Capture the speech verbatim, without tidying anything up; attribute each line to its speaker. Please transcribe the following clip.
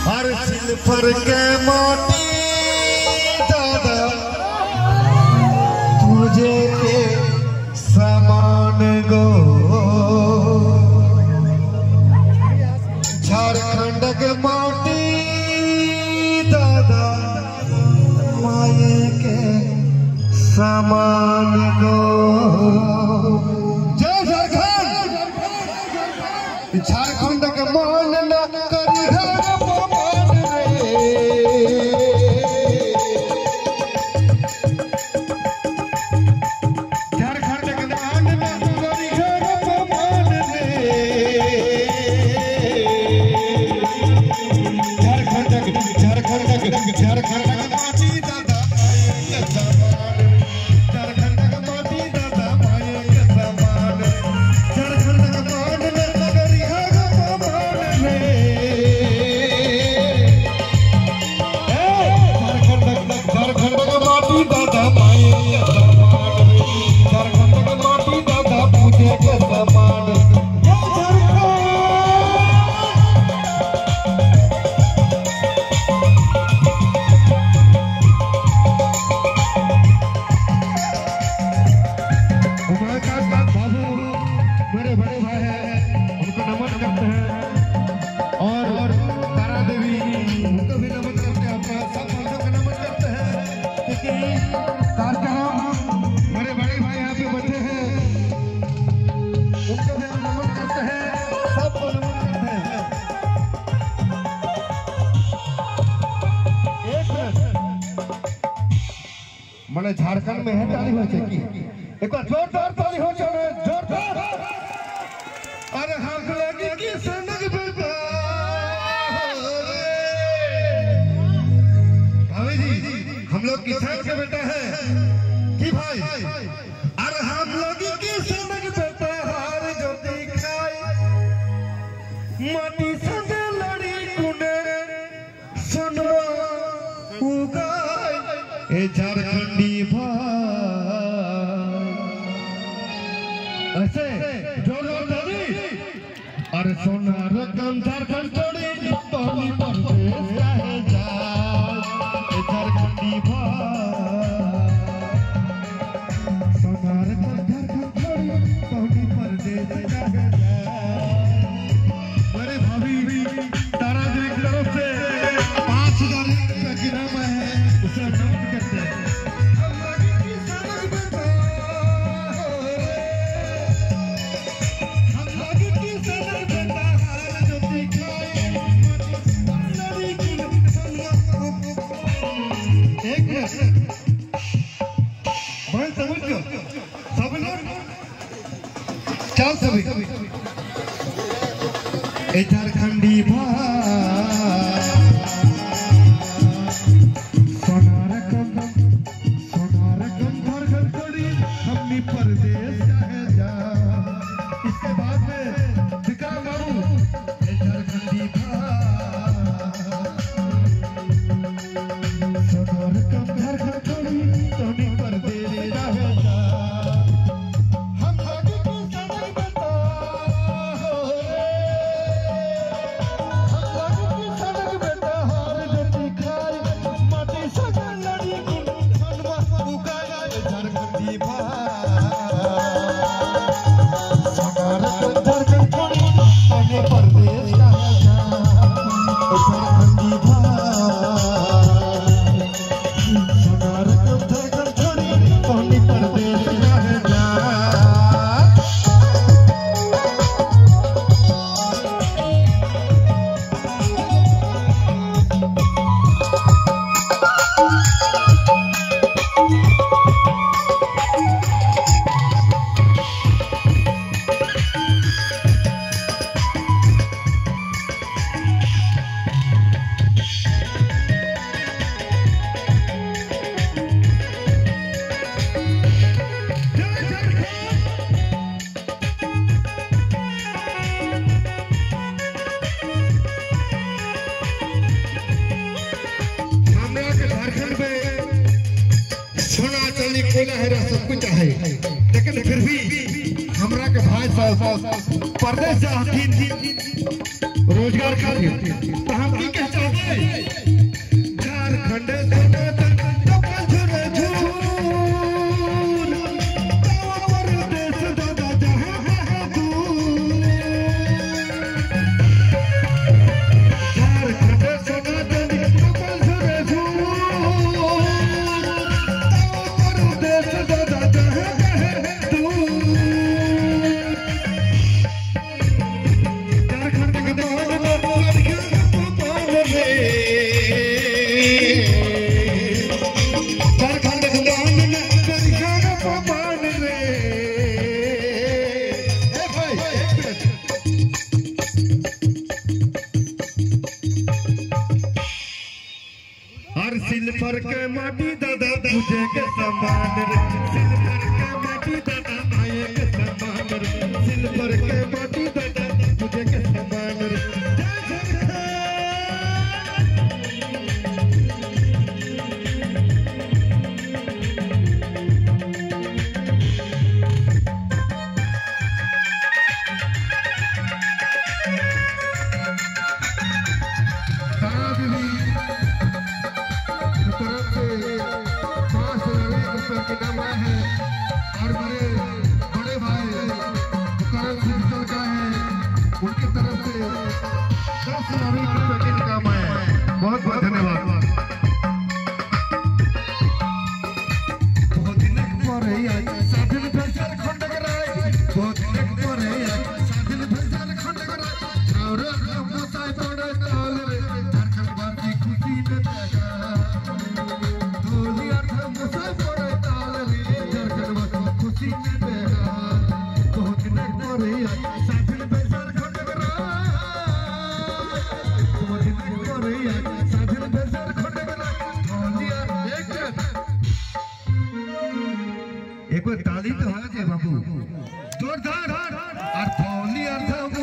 Speaker 1: हर सिल्फर के मोती दादा तुझे के समान गो झारखंड के मोती दादा माये के समान गो। जय झारखंड। झारखंड के मान न करी है मैंने झारखंड में है ताली हो चुकी एक बार जोरदार ताली हो जाए जोरदार। अरे हम लगी की सनक बेटा भाभी जी हम लोग किसान के बेटा है कि भाई। अरे हम लगी की सनक बेटा हार जो दिखाई माटी संग लड़ी कुने सुनवा उगाई ए झारखंडी ऐसे जोरदार ताली। अरे सोना रकम झारखंड छोड़ी पानी परदेश रह जाए झारखंडी सोना रकम झारखंड छोड़ी पानी परदेश रह जाए। मेरे भाभी तारा जी की तरफ से पांच हजार रुपये की नाम है उसे नमन करते हैं। चल सभी झारखंडी सोना रकम सोना रकम झारखंड छोड़ी हमनी परदेश रह जा। इसके बाद में विक्रम बाबू झारखंडी सोना रकम झारखंड छोड़ी हमनी परदेश रह जा। सब कुछ है लेकिन फिर भी हमरा के भाई साहब परदेश जा रोजगार खातिर तो हम की कह चाहते और सिल्वर के माटी दादा पूजे के समान रे सिल्वर के माटी दादा आए के समान रे सिल्वर के माटी दादा पूजे के समान रे उनकी तरफ से दस लाख रुपए की इनाम है। बहुत बहुत धन्यवाद। बहुत दिन पर साधन फैसल खंड कराए बहुत दिन पर साधन फैसल खंड कराए और मोसाई पड़े ताल रे झारखंड वासी खुशी में देखा धोली अर्थ मोसाई पड़े ताल रे झारखंड वासी खुशी में देखा बहुत दिन पर साधन फैसल एक बार ताली तो है बाबू जोरदार और थोली अर्थ